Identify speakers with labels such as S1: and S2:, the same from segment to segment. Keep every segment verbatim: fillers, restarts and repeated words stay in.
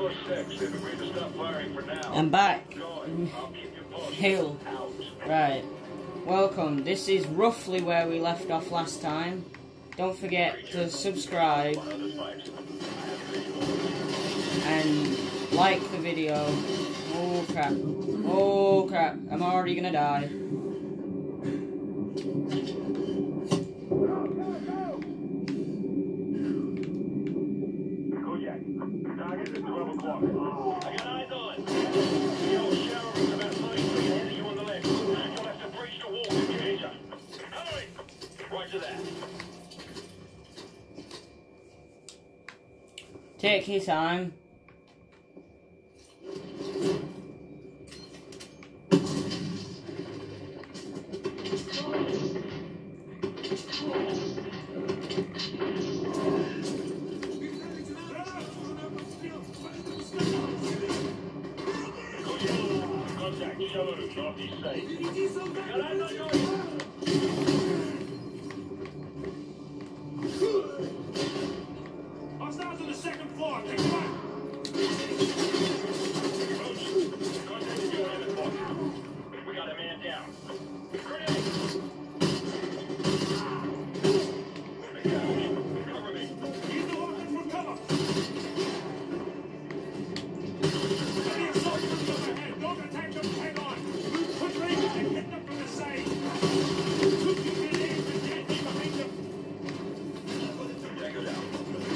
S1: I'm back. Hill. Right. Welcome. This is roughly where we left off last time. Don't forget to subscribe and like the video. Oh crap. Oh crap. I'm already gonna die.
S2: Target at twelve o'clock. I got eyes on. The old shower room's about thirty feet ahead of you on the left. You'll have to breach the wall if you hit her. Hurry! Right to that.
S1: Take your time.
S2: Contact, show her northeast side. Got eyes on yours. Hostiles on the second floor. Take them out. Contact is your head floor. We got a man down. Grenade. Cover me. Use the weapon for cover. Any assault comes overhead. Don't attack them head on. Move quickly and hit them from the side. Shoot your grenades and get me behind them. Tango down.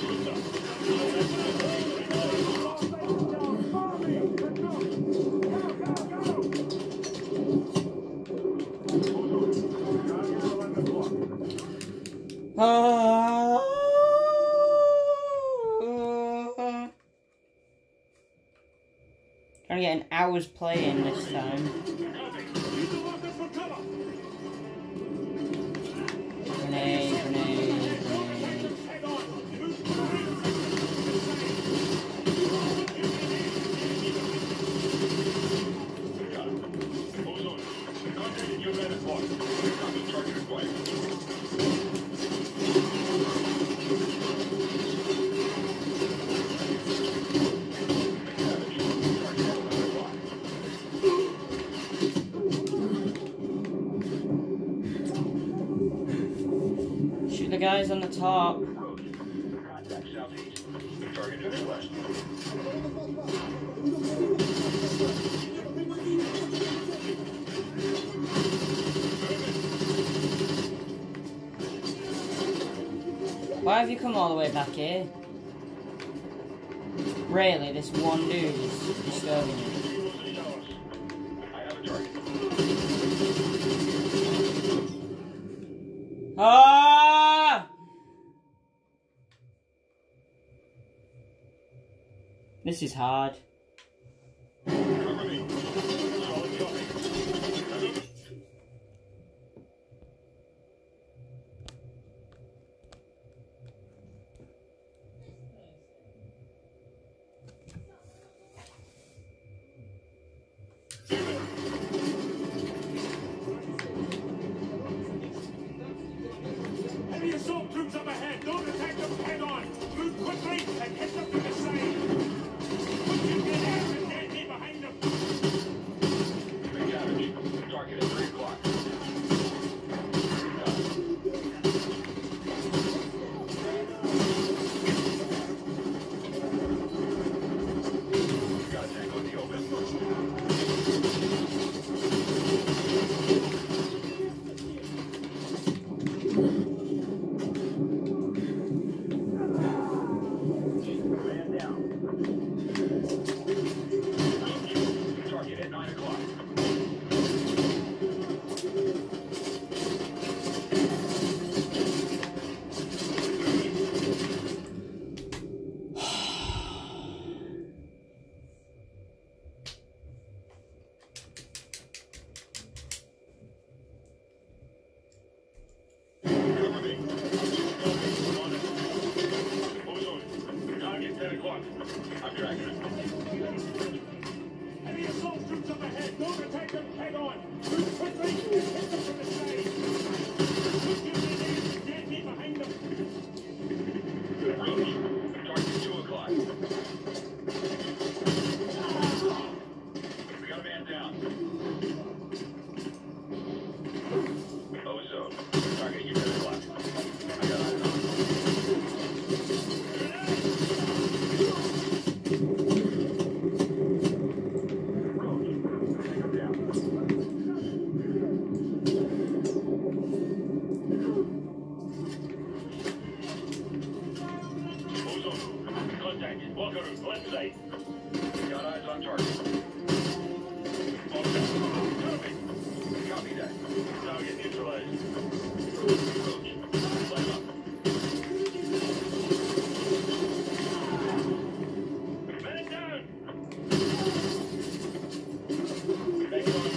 S1: Uh, Trying to get an hour's play in this time. Grenade, grenade, grenade. Shoot the guys on the top.
S2: Contact southeast. Target to the west.
S1: Why have you come all the way back here? Really, this one dude is disturbing you.
S2: I have a target.
S1: Ah! This is hard.
S2: Cover me. Solid copy. Heavy assault troops up ahead. Don't attack them head on. Move quickly and hit them from the side. Put your grenades and get me behind them. Big damage. Target at three o'clock. Got a tank on the open. Man down. Target at nine o'clock. Cover me. On it. Ozone. Target ten o'clock. I'm tracking it. Heavy assault troops up ahead. Don't attack them head on. Move quickly and hit them from the side. Put your grenades and get me behind them. Approach. Target two o'clock. Contact. Walker, left side. Got eyes on target. Copy. Copy that. Target neutralized. Approach. Line up. Man down. Back on.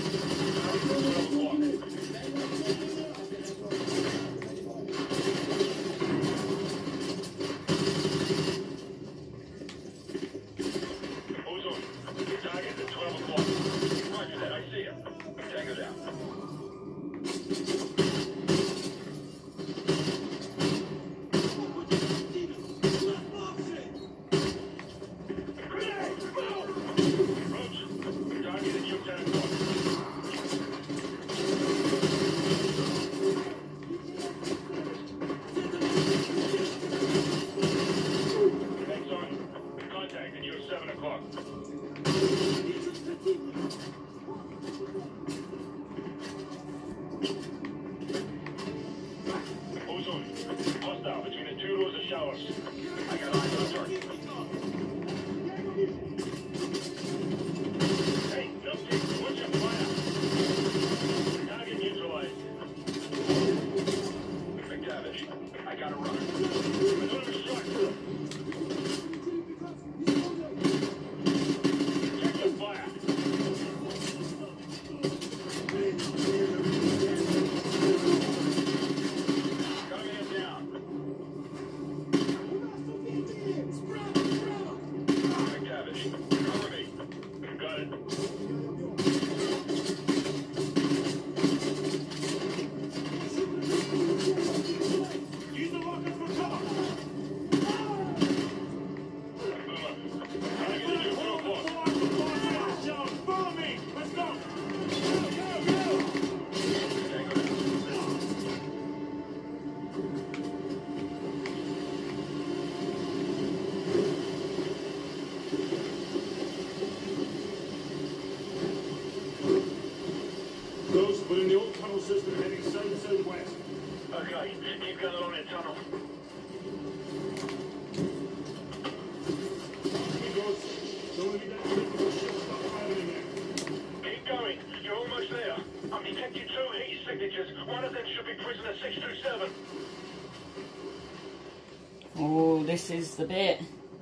S1: Oh, this is the bit.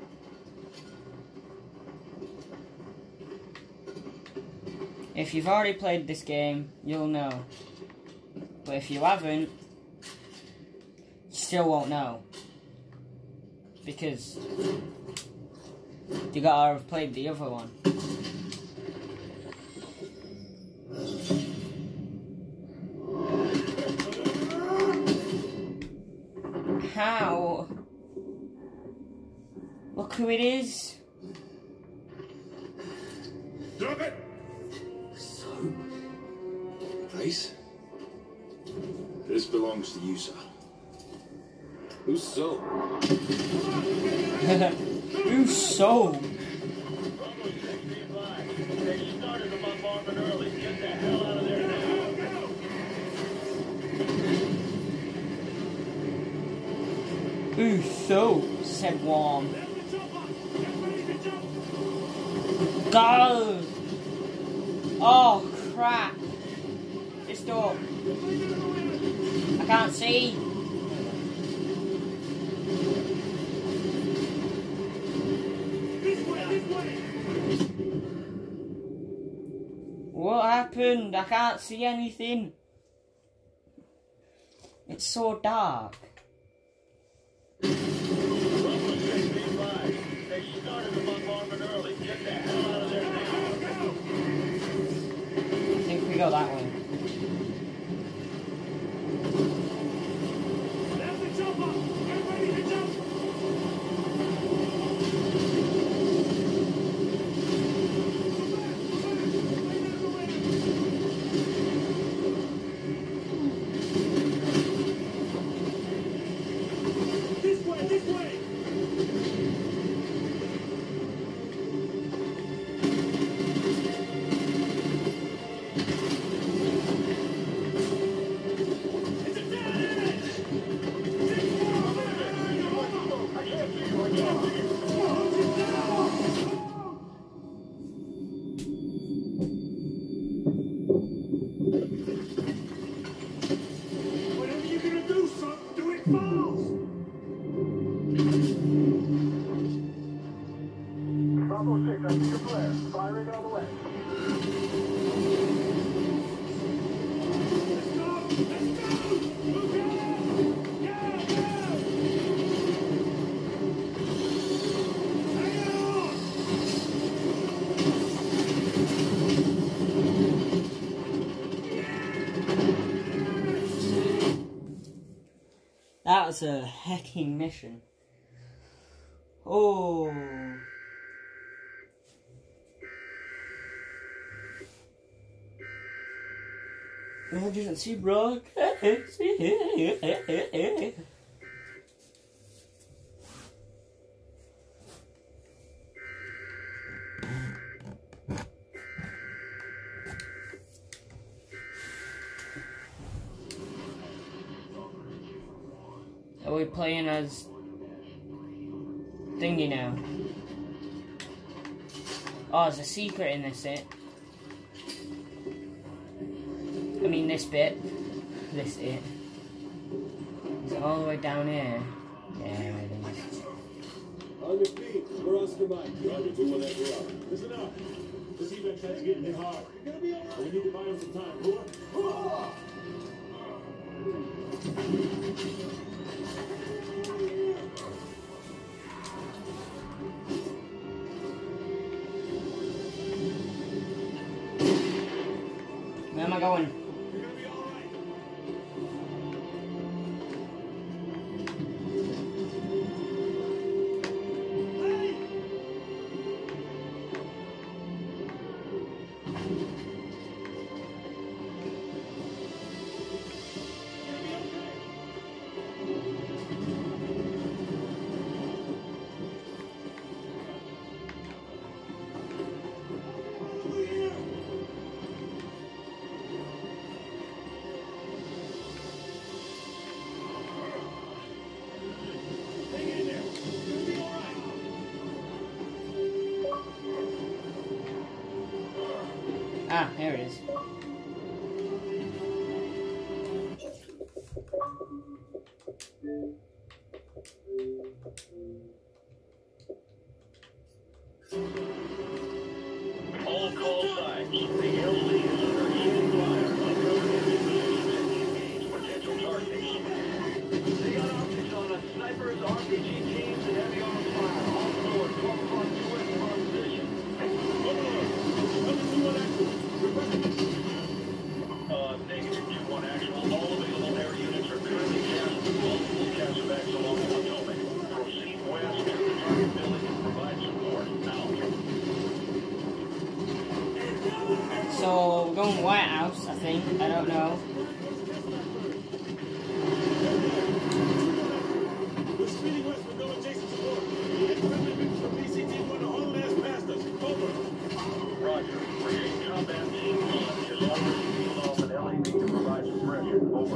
S1: If you've already played this game, you'll know. But if you haven't, you still won't know. Because you gotta have played the other one. How? Look who it is.
S2: Drop it!
S3: So, place? This belongs to you, sir. Who's so?
S1: Who's so?
S2: They started the bombardment early. Get the hell out of there now.
S1: Who's so? Said Warm. Go! Oh crap! This door. I can't see. What happened? I can't see anything. It's so dark.
S2: They started the bombardment early. Get the hell out of there now.
S1: I think we go that way.
S2: Affecting your flare. Firing on the way. Let's go! Let's go! Move it! Yeah! Yeah! Hang on!
S1: That was a hecking mission. Oh. Emergency broadcast. Are we playing as thingy now? Oh, there's a secret in this it. I mean this bit. This it. Is it all the way down here? Yeah, it is.
S3: On your feet, we're Oscar Mike.
S2: Roger, two one eight, we're up. Listen up. This event is getting hit hard. You're gonna be alright. We need to buy him some time. Hooah!
S1: Where am I going?
S2: You're gonna be alright. Hey!
S1: Ah, there it is.
S2: All call signs. The L C is under heavy fire. Uncovered enemy positions and engage potential targets. They got optics on us. Snipers, R P G teams, and heavy arms fire. All forward. twelve o'clock U S position. Uh, negative two one actual. All available air units are currently cast with multiple casevacs along the Potomac. Proceed west to the target building and provide support. Out.
S1: So, we're going White House, I think. I don't know.
S2: We're speeding west. We're going Jason support. It's friendly people from B C T one to haul ass past us. Over. Roger. Brigade combat team one is already peeled off an L A V to provide suppression. Over.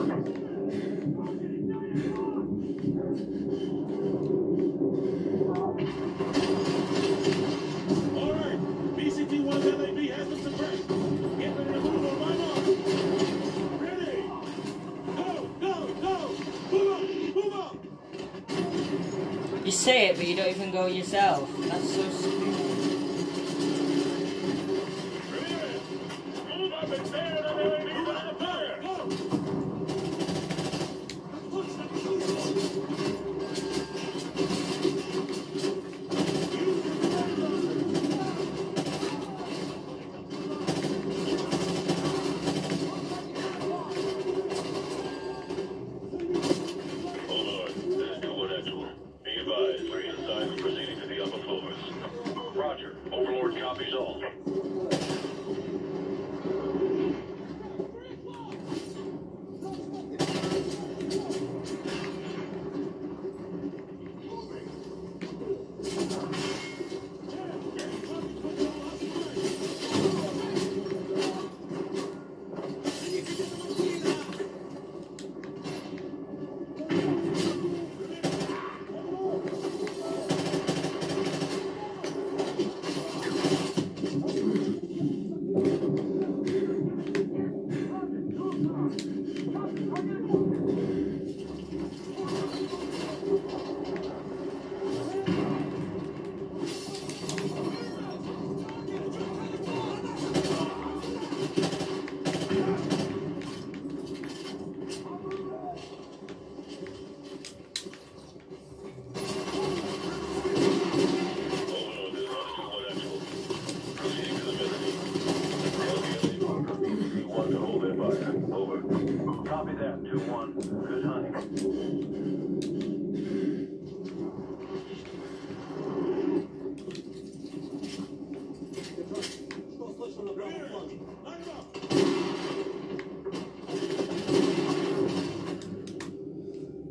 S2: All right. B C T one's L A V has them suppressed. Get ready to move on my mark. Ready. Go, go, go. Move up, move up.
S1: You say it, but you don't even go yourself. That's so stupid.
S2: Move up and stand on L A V by the fire. Go. Hold on. This is two one actual. Be advised, three inside and proceeding to the upper floors. Roger.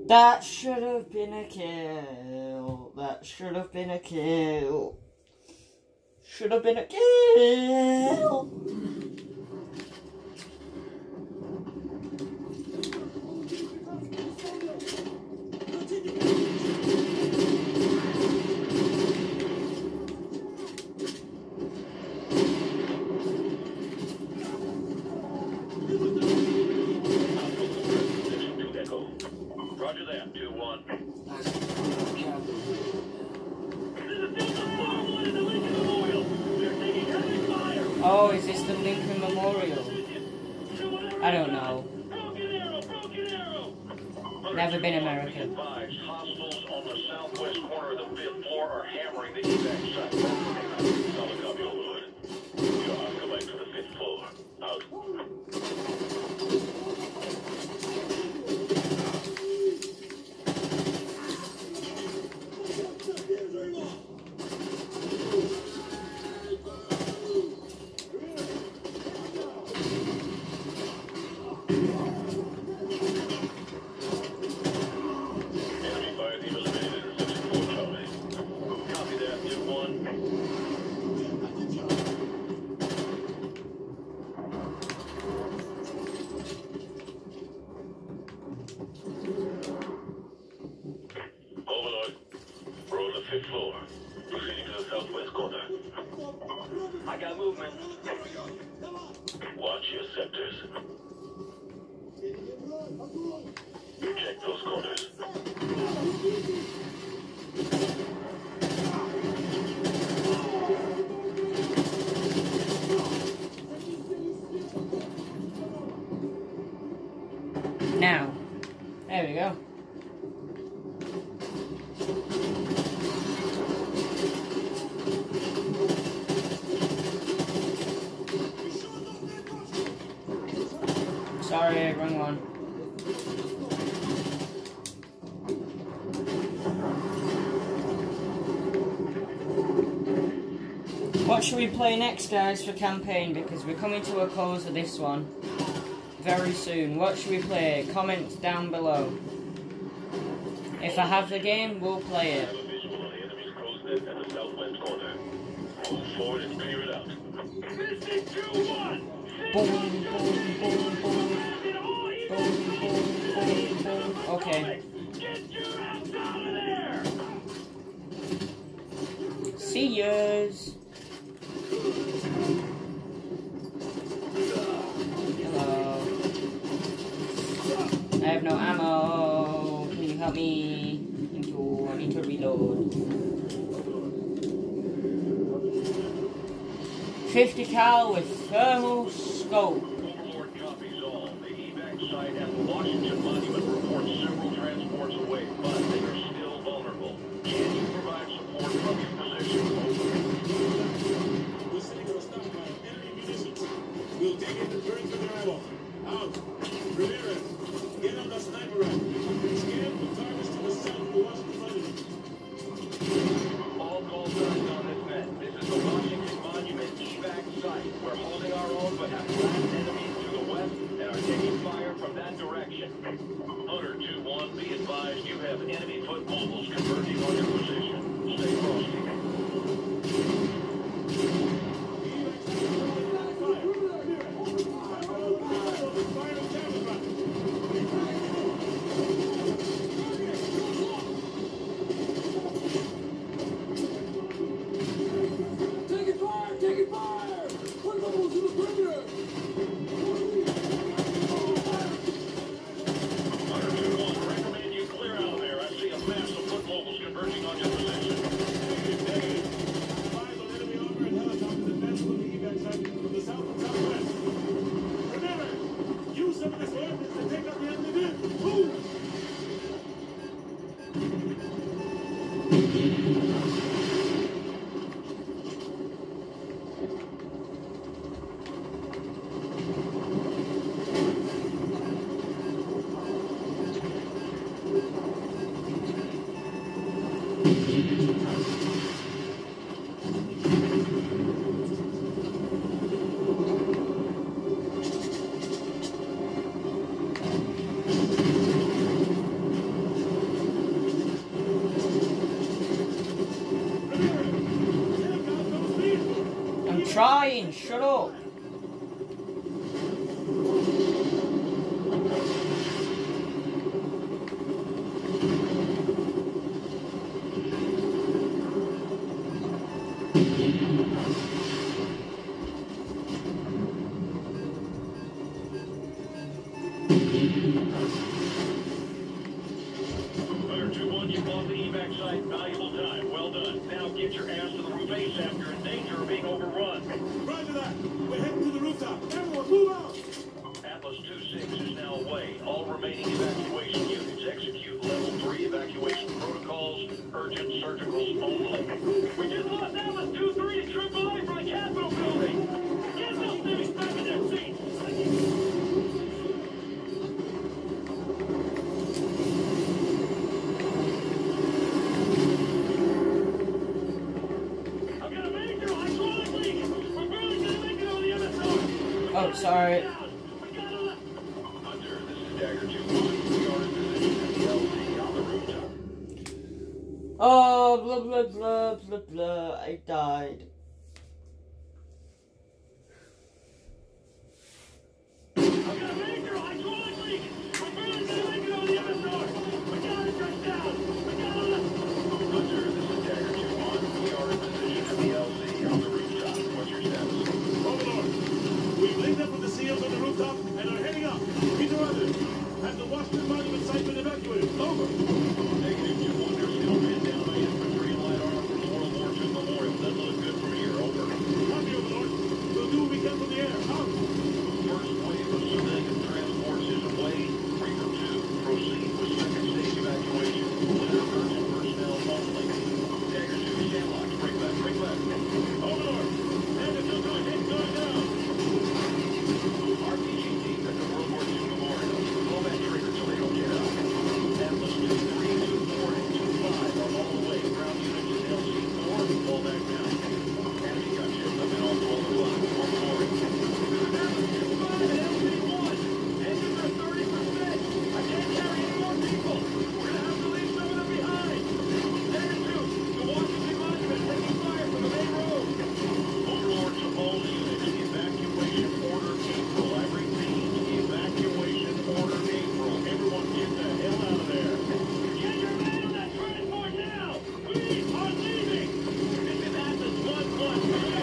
S1: That should have been a kill. That should have been a kill. Should have been a kill.
S2: Roger that, two one.
S1: Oh, is this the Lincoln Memorial? I don't know. Never been American.
S2: Hostiles on the southwest corner of the fifth floor are hammering the evac site. Solid copy, Overlord. You're on the way to the fifth floor. Out. Floor. Proceeding to the southwest corner. I got movement. Watch your sectors. Check those corners.
S1: Now, there we go. Sorry, wrong one. What should we play next, guys, for campaign? Because we're coming to a close of this one very soon. What should we play? Comments down below. If I have the game, we'll play it. Boom, boom, boom, boom. Boom, boom, boom, boom. Okay. See yous. Hello. I have no ammo. Can you help me? Thank you. I need to reload. fifty cal with thermal scope.
S2: Overlord copies all. The evac site at the Washington Monument reports several transports away, but they are still vulnerable. Can you provide support from your position?
S3: We're sitting on a stockpile of enemy munitions. We'll dig in and burn through their ammo. Out. Ramirez, get on the sniper rack. Scan the targets to the south of the Washington Monument.
S2: All call signs on this net. This is the Washington Monument evac site. We're holding our own, but have flanked enemies to the west and are taking fire from that direction. Hunter two one, be advised you have enemy foot mobiles converging on your position. Stay frosty.
S1: trying, shut up.
S3: two one, you bought the evac site. Valuable time. Well done. Now get your ass to the roof ASAP. You're in danger of being overrun.
S2: Roger that. We're heading to the rooftop. Everyone, move out.
S3: Atlas two six is now away. All remaining evacuation units execute level three evacuation protocols. Urgent surgicals only. We just lost Atlas two three to triple A from the Capitol building. Get those things back in their seats.
S1: Oh, sorry.
S3: Hunter, this is Dagger two one. We are in position at the L Z on the rooftop.
S1: Oh, blah, blah, blah, blah, blah. I died.
S3: I've got a major hydraulic leak. We're barely gonna make it on the M S R. We got it right down. We got it. Hunter, this is Dagger two one. We are in position at the L Z on the rooftop. What's your status?
S2: Overlord, we've linked up with the SEALs on the rooftop and are heading up. Peter others. Has the Washington Monument site been evacuated? Over.
S3: Negative two one. They're still pinned down by infantry and light armor from World War two Memorial. Doesn't look good from here. Over.
S2: Copy, Overlord. We'll do what we can from the air. Out.
S3: First wave of civilian transports is away. Reaper two, proceed with second stage evacuation. Clear urgent personnel only. Dagger two, Shamlock, bring back, bring back.
S2: Overlord. And it's still going, it's going down.
S3: R P G team at the World War two Memorial. Blow that trigger so they don't get out. Atlas two three, two four, and two five are all the way. Ground units in L C four, fall back down. Enemy gunship up in all twelve o'clock. One more. Atlas two five and L C one. Engines are thirty percent. I can't carry any more people. We're gonna have to leave some of them behind. Dagger two, the Washington Monument taking fire from the main road. Overlord to all units, evacuation order April. I repeat, evacuation order April. Everyone get the hell out of there. Get your man on that transport now. We are leaving. This is Atlas one one.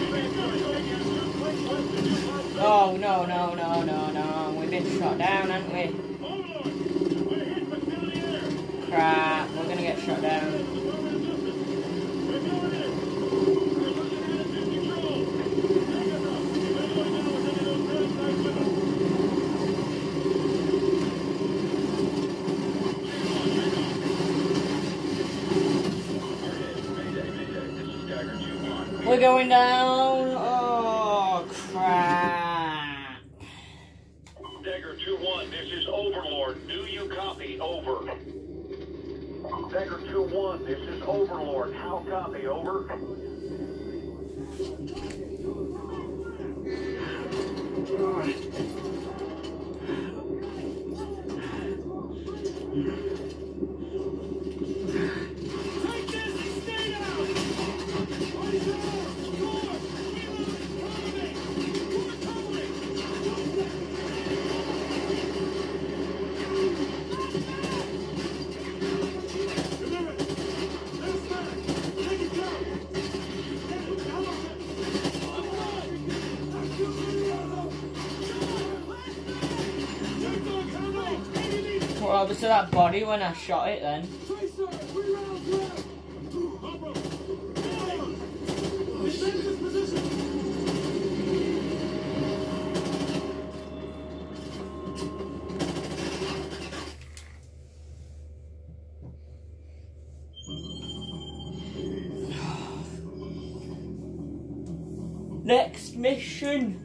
S1: Oh, no, no, no, no, no. We've been shot down, haven't we?
S3: Overlord, we're hit from down the air.
S1: Crap, we're gonna get shot down.
S3: We're going in. We're looking at it in control. Take us up. If anyone knows any of those red sites with us. Mayday, mayday. This is Dagger two one.
S1: We're going down. Oh, crap.
S3: Dagger two one, this is Overlord. Do you copy? Over. Dagger two one, this is Overlord. How copy? Over. Take this and stay down! Eyes are Door! Reload! Cover me! We're
S2: Deliver it. Last back. Take it down. Get it. Down on it. Take the cover.
S1: What happened to that body when I shot it then?
S2: Tracer, three rounds left. Corporal, down. Defend this position.
S1: Next mission.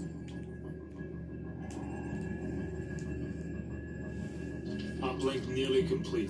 S2: Uplink nearly complete.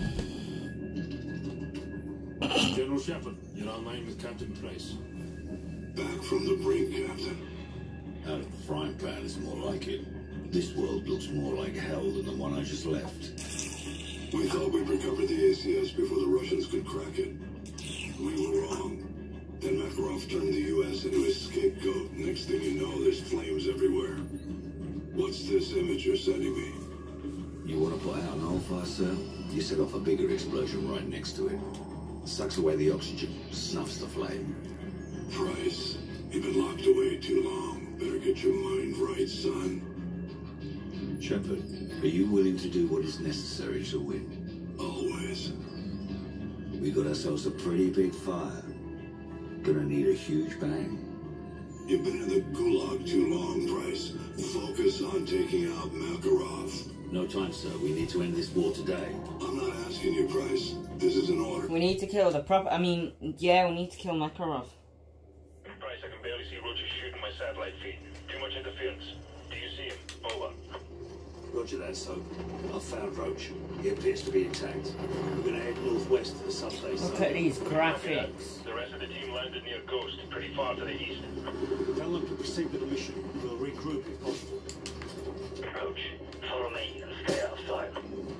S2: General Shepard, you're online with Captain Price.
S4: Back from the brink, Captain.
S5: Out of the frying pan is more like it. This world looks more like hell than the one I just left.
S4: We thought we'd recover the A C S before the Russians could crack it. We were wrong. Then Makarov turned the U S us into a scapegoat. Next thing you know, there's flames everywhere. What's this image you're sending me?
S5: You want to put out an oil fire, sir? You set off a bigger explosion right next to it. Sucks away the oxygen, snuffs the flame.
S4: Price, you've been locked away too long. Better get your mind right, son.
S5: Shepard, are you willing to do what is necessary to win?
S4: Always.
S5: We got ourselves a pretty big fire. Gonna need a huge bang.
S4: You've been in the gulag too long, Price. Focus on taking out Makarov.
S5: No time, sir. We need to end this war today.
S4: I'm not asking you, Price. This is an order.
S1: We need to kill the prop. I mean, yeah, we need to kill Makarov.
S3: Price, I can barely see Roger shooting my satellite feed. Too much interference. Do you see him? Over.
S5: Roger that, Soap. I've found Roach. He appears to be intact. We're gonna head northwest to the substation.
S1: Look at these graphics.
S3: The rest of the team landed near Ghost, pretty far to the east.
S6: Tell them to proceed with the mission. We'll regroup if possible.
S3: Roach, follow me and stay outside.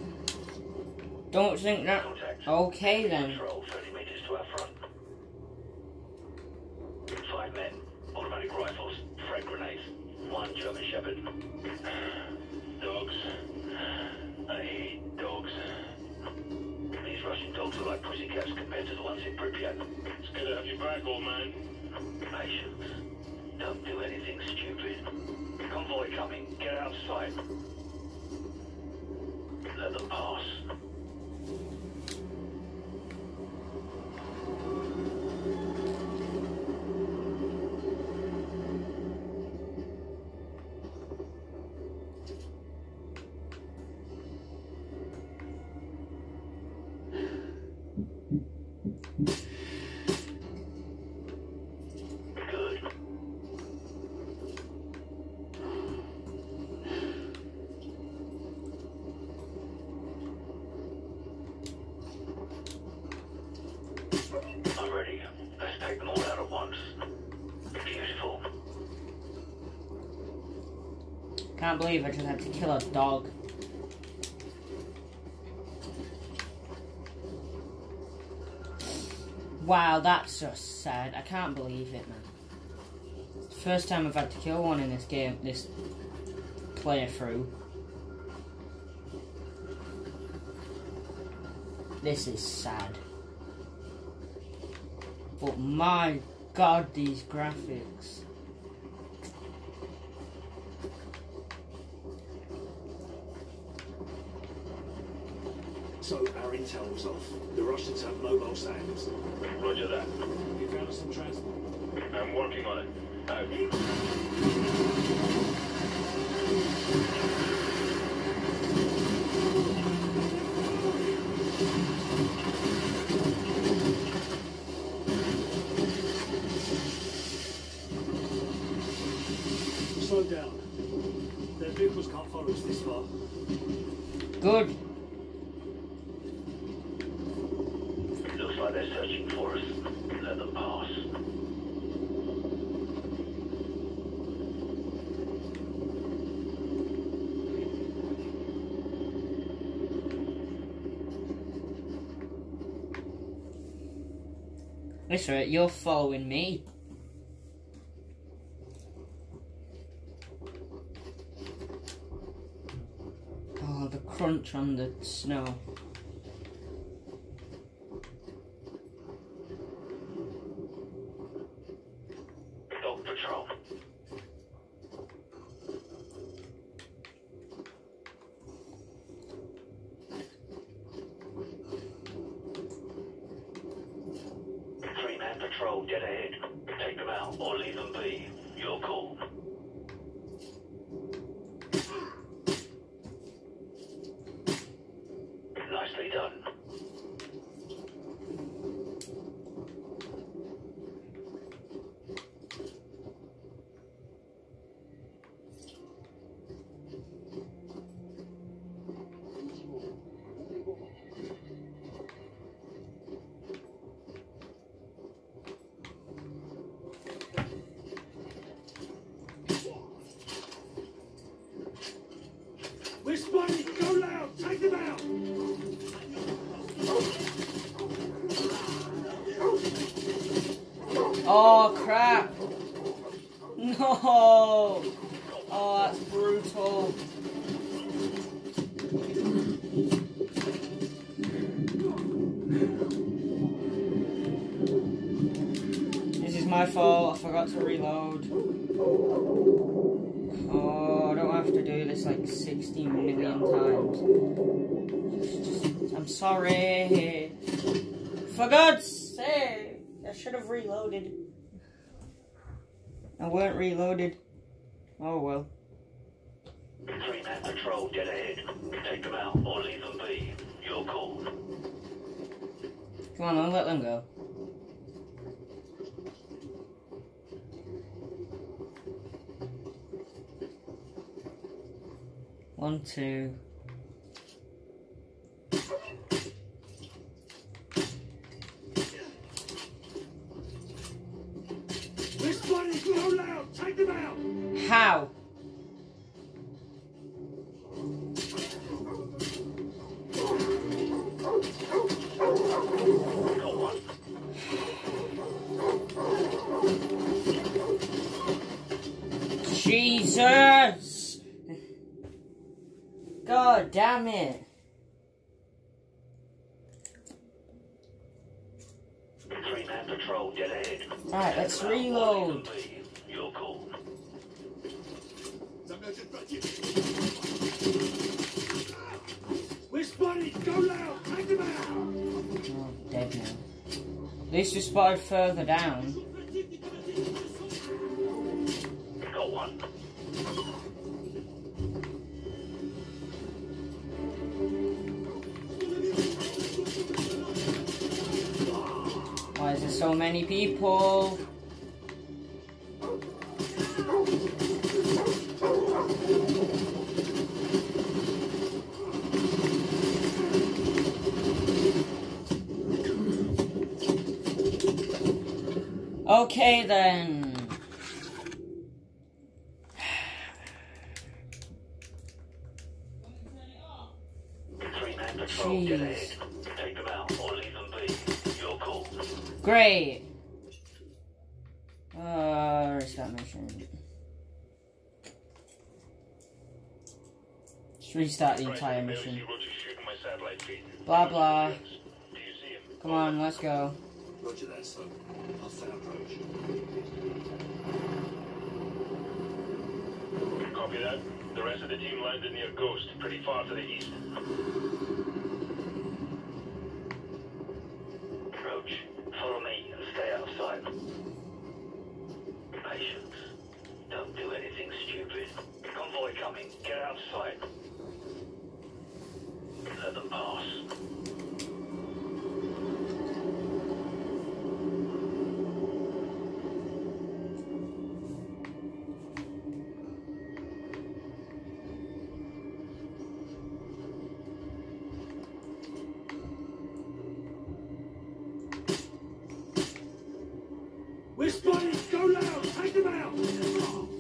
S1: Don't think that.
S3: Contact.
S1: Okay then.
S3: Patrol thirty meters to our front. Five men, automatic rifles, frag grenades, one German Shepherd. Dogs. I hate dogs. These Russian dogs are like pussycats compared to the ones in Pripyat. It's good to have you back, old man. Patience. Don't do anything stupid. Convoy coming. Get outside. Let them pass. I'm ready. Let's take them all out at once. Beautiful.
S1: Can't believe I just had to kill a dog. Wow, that's just sad. I can't believe it, man. It's the first time I've had to kill one in this game, this playthrough. This is sad. But my god, these graphics.
S6: So, our intel was off. The Russians have mobile SAMs.
S3: Roger that.
S6: You found us some transport.
S3: I'm working on it. Out.
S6: Slow down. Their vehicles can't follow us this far.
S1: Good.
S3: Looks like they're searching for us. Let them pass.
S1: That's right, you're following me. Oh, the crunch on the snow.
S3: Dog patrol. Three-man patrol dead ahead. Take them out or leave them be. Your call. Nicely done.
S1: Oh crap! No! Oh, that's brutal. This is my fault, I forgot to reload. Oh, I don't have to do this like sixty million times. Just, just, I'm sorry. For God's sake, I should have reloaded. I weren't reloaded. Oh well.
S3: Three-man patrol dead ahead. Take them out or leave them be. Your call.
S1: Come on, I'll let them go. One, two.
S6: This one is so loud! Take them out!
S1: How?
S3: Got one.
S1: Jesus! God damn it!
S3: Three-man patrol dead ahead.
S1: Right, let's
S3: Take them out or leave
S1: reload.
S3: them be. Your call.
S6: We're spotted! Go loud! Take them out!
S1: Oh, dead now. At least we spotted further down.
S3: Got one.
S1: Why is there so many people? Okay then.
S3: Three-man patrol dead ahead. Take them out or leave them be. Your call.
S1: Great. Uh, restart mission. Just restart the entire mission. Blah blah. Come on, let's go.
S6: Roger that, son. I'll found Roach.
S2: Copy that. The rest of the team landed near Ghost, pretty far to the east.
S3: Roach, follow me and stay out of sight. Patience. Don't do anything stupid. Convoy coming. Get out of sight. Let them pass.
S6: We're spotted! Go loud! Take them out!